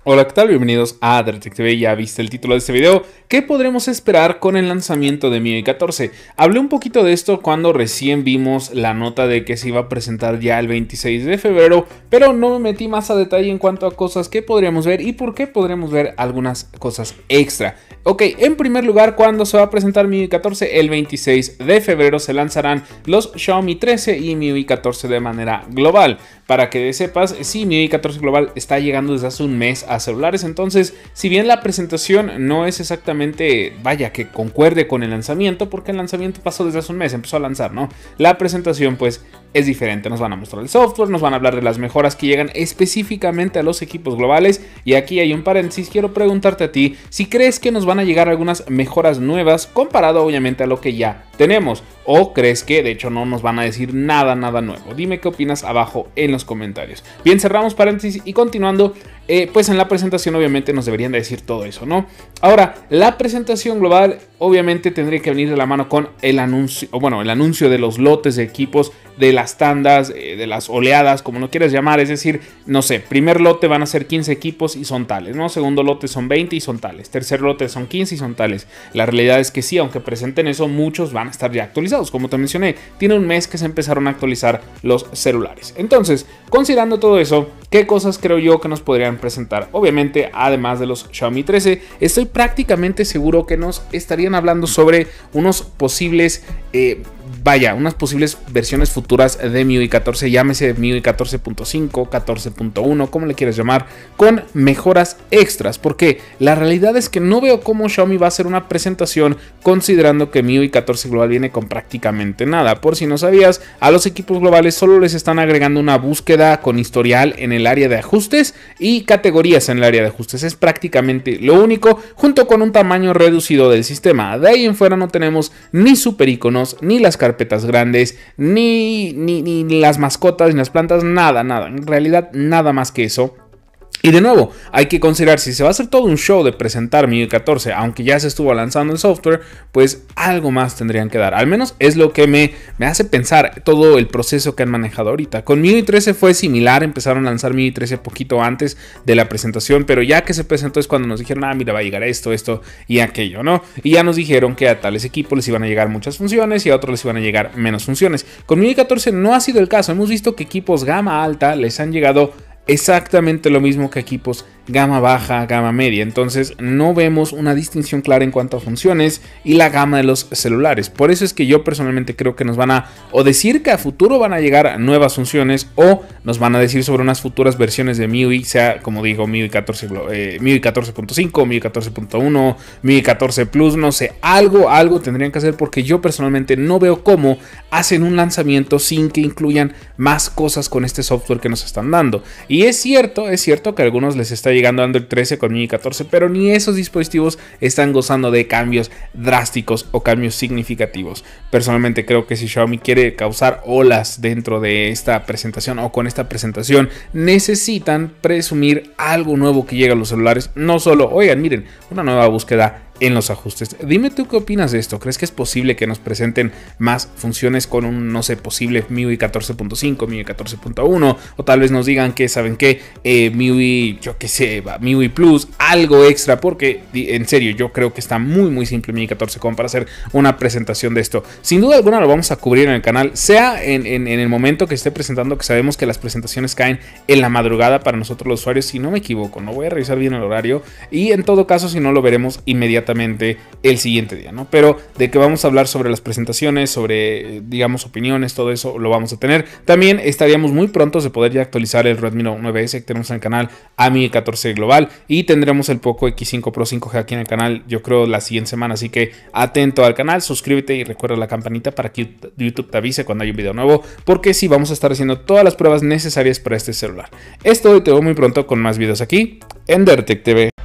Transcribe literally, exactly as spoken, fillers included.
Hola, ¿qué tal? Bienvenidos a Dertec T V. Ya viste el título de este video. ¿Qué podremos esperar con el lanzamiento de M I U I catorce? Hablé un poquito de esto cuando recién vimos la nota de que se iba a presentar ya el veintiséis de febrero, pero no me metí más a detalle en cuanto a cosas que podríamos ver y por qué podríamos ver algunas cosas extra. Ok, en primer lugar, ¿cuándo se va a presentar M I U I catorce? El veintiséis de febrero se lanzarán los Xiaomi trece y M I U I catorce de manera global. Para que sepas, sí, M I U I catorce global está llegando desde hace un mes a celulares, entonces si bien la presentación no es exactamente, vaya, que concuerde con el lanzamiento, porque el lanzamiento pasó desde hace un mes, empezó a lanzar, ¿no? La presentación pues es diferente, nos van a mostrar el software, nos van a hablar de las mejoras que llegan específicamente a los equipos globales, y aquí hay un paréntesis, quiero preguntarte a ti si crees que nos van a llegar algunas mejoras nuevas comparado obviamente a lo que ya tenemos, o crees que de hecho no nos van a decir nada, nada nuevo. Dime qué opinas abajo en los comentarios. Bien, cerramos paréntesis y continuando, eh, pues en la presentación obviamente nos deberían de decir todo eso, ¿no? Ahora, la presentación global obviamente tendría que venir de la mano con el anuncio, o bueno, el anuncio de los lotes de equipos, de las tandas, eh, de las oleadas, como lo quieras llamar, es decir, no sé, primer lote van a ser quince equipos y son tales, ¿no? Segundo lote son veinte y son tales, tercer lote son quince y son tales. La realidad es que sí, aunque presenten eso, muchos van a estar ya actualizados, como te mencioné, tiene un mes que se empezaron a actualizar los celulares. Entonces, considerando todo eso, ¿qué cosas creo yo que nos podrían presentar? Obviamente, además de los Xiaomi trece, estoy prácticamente seguro que nos estarían hablando sobre unos posibles, eh, vaya, unas posibles versiones futuras de M I U I catorce, llámese M I U I catorce punto cinco, catorce punto uno, como le quieras llamar, con mejoras extras, porque la realidad es que no veo cómo Xiaomi va a hacer una presentación considerando que M I U I catorce global viene con prácticamente nada. Por si no sabías, a los equipos globales solo les están agregando una búsqueda con historial en el área de ajustes y categorías en el área de ajustes, es prácticamente lo único, junto con un tamaño reducido del sistema. De ahí en fuera no tenemos ni super iconos, ni las carpetas grandes, ni, ni, ni las mascotas, ni las plantas, nada, nada, en realidad nada más que eso. Y de nuevo, hay que considerar, si se va a hacer todo un show de presentar M I U I catorce, aunque ya se estuvo lanzando el software, pues algo más tendrían que dar. Al menos es lo que me, me hace pensar todo el proceso que han manejado ahorita. Con M I U I trece fue similar, empezaron a lanzar M I U I trece poquito antes de la presentación, pero ya que se presentó es cuando nos dijeron, ah, mira, va a llegar esto, esto y aquello, ¿no? Y ya nos dijeron que a tales equipos les iban a llegar muchas funciones y a otros les iban a llegar menos funciones. Con M I U I catorce no ha sido el caso, hemos visto que equipos gama alta les han llegado exactamente lo mismo que equipos gama baja, gama media, entonces no vemos una distinción clara en cuanto a funciones y la gama de los celulares. Por eso es que yo personalmente creo que nos van a o decir que a futuro van a llegar nuevas funciones, o nos van a decir sobre unas futuras versiones de M I U I, sea como digo M I U I catorce, eh, M I U I catorce punto cinco, M I U I catorce punto uno, M I U I catorce Plus, no sé, algo, algo tendrían que hacer, porque yo personalmente no veo cómo hacen un lanzamiento sin que incluyan más cosas con este software que nos están dando. Y es cierto, es cierto que a algunos les está llegando Android trece con M I U I catorce, pero ni esos dispositivos están gozando de cambios drásticos o cambios significativos. Personalmente creo que si Xiaomi quiere causar olas dentro de esta presentación o con esta presentación, necesitan presumir algo nuevo que llegue a los celulares. No solo, oigan, miren, una nueva búsqueda en los ajustes. Dime tú qué opinas de esto. ¿Crees que es posible que nos presenten más funciones con un, no sé, posible M I U I catorce punto cinco, M I U I catorce punto uno, o tal vez nos digan que, ¿saben qué? Eh, M I U I, yo qué sé, M I U I Plus, algo extra, porque en serio, yo creo que está muy muy simple M I U I catorce como para hacer una presentación de esto. Sin duda alguna lo vamos a cubrir en el canal, sea en, en, en el momento que esté presentando, que sabemos que las presentaciones caen en la madrugada para nosotros los usuarios, si no me equivoco, no voy a revisar bien el horario, y en todo caso, si no, lo veremos inmediatamente el siguiente día, ¿no? Pero de que vamos a hablar sobre las presentaciones, sobre, digamos, opiniones, todo eso lo vamos a tener. También estaríamos muy prontos de poder ya actualizar el Redmi Note nueve S que tenemos en el canal a M I U I catorce global, y tendremos el Poco X cinco Pro cinco G aquí en el canal, yo creo la siguiente semana, así que atento al canal, suscríbete y recuerda la campanita para que YouTube te avise cuando hay un video nuevo, porque sí vamos a estar haciendo todas las pruebas necesarias para este celular. Esto te veo muy pronto con más videos aquí en Dertec T V.